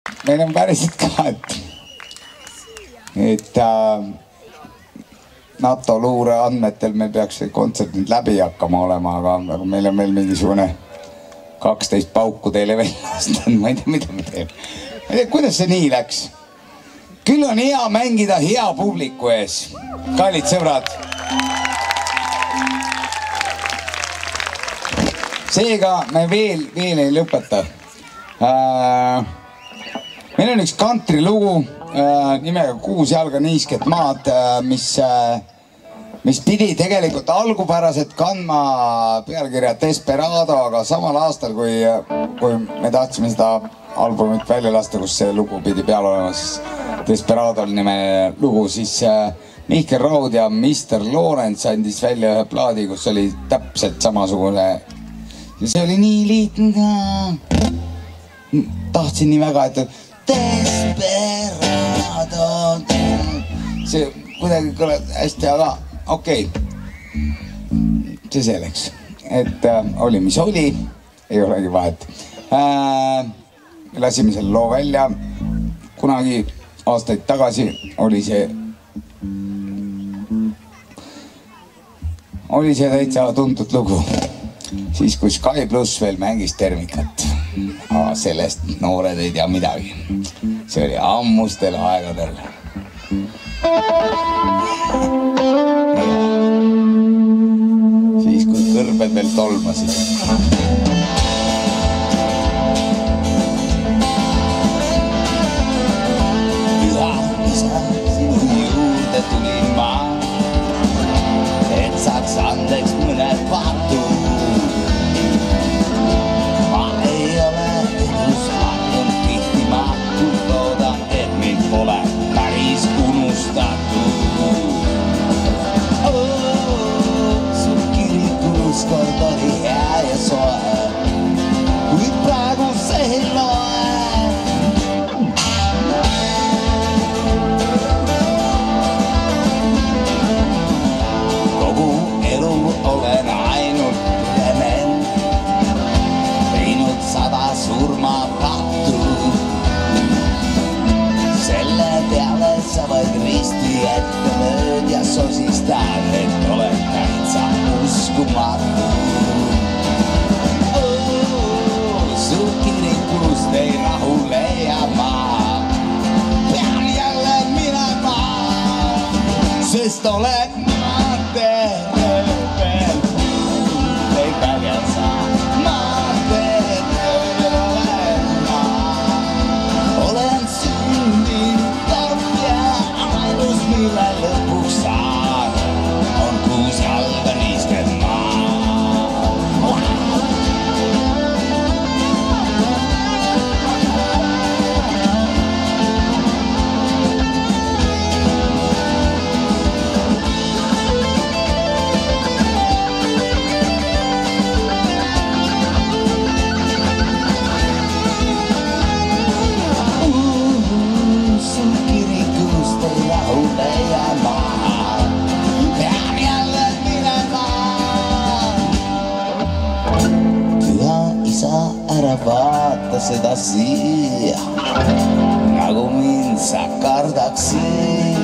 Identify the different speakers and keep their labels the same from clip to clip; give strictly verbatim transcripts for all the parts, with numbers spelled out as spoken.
Speaker 1: meil on päriselt ka, et, et äh, NATO luure andmetel meil peaks see kontsert nüüd läbi hakkama olema, aga, aga meil on veel mingisugune kaksteist pauku teile veel lastanud, ma ei tea, mida me teeme. Ma ei tea, kuidas see nii läks? Küll on hea mängida hea publiku ees. Kallid sõbrad. Seega me veel, veel ei lõpeta. Äh, meil on üks country lugu äh, nimega Kuus jalga niisket maad, äh, mis, äh, mis pidi tegelikult algupäraselt kandma pealkirja Desperado, aga samal aastal, kui, kui me tahtsime seda albumit välja lasta, kus see lugu pidi peal olema, siis Desperado nime lugu, siis äh, Mihkel Raud ja mister Lawrence andis välja ühe plaadi, kus oli täpselt samasugune. Ja see oli nii liitne ka. Tahtsin nii väga, et Desperado. See kuidagi kõleb hästi, aga okei. Okay. See selleks. Et äh, oli, mis oli. Ei olegi vahet. Äh, lasime selle loo välja. Kunagi aastaid tagasi oli see oli see täitsa tuntud lugu. Siis kui Sky Plus veel mängis Termikat. Aga sellest noored ei tea midagi. See oli ammustel aegadel. Siis kui kõrbed veel tolmasid. Tulin ma, et saaks andeks mõned patu. Ma ei ole edus harjunud tihti mahtud, loodan, et mind pole päris unustatud. Oh, su kirikus kord oli hea ja soe, kuid praegu see ei loe. Olen ainult dement, teinud sada surmapattu. Selle peale sa vaid risti ette lööd ja sosistad, et oled täitsa uskumatu. Oh, su kirikust ei rahule ja ma pean jälle minema, sest olen maante. Vaata seda siia, nagu mind sa kardaksid.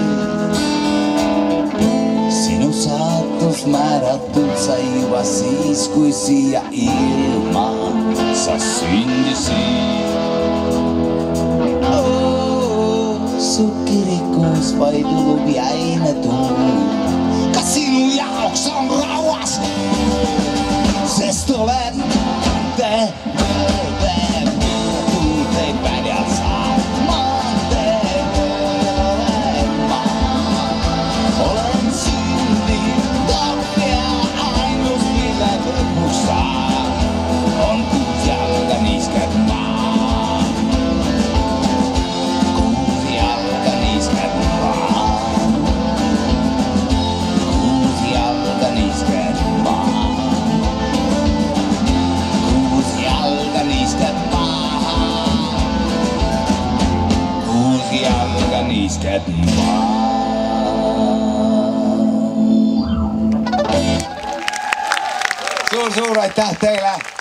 Speaker 1: Sinu saatus määratud sai juba siis, kui siia ilma sa sündisid. Oh, su kirikus vaid ulub jäine tuul. Kas sinu jaoks on rauas, sest olen te niisket maa. Suur-suur aitäh teile!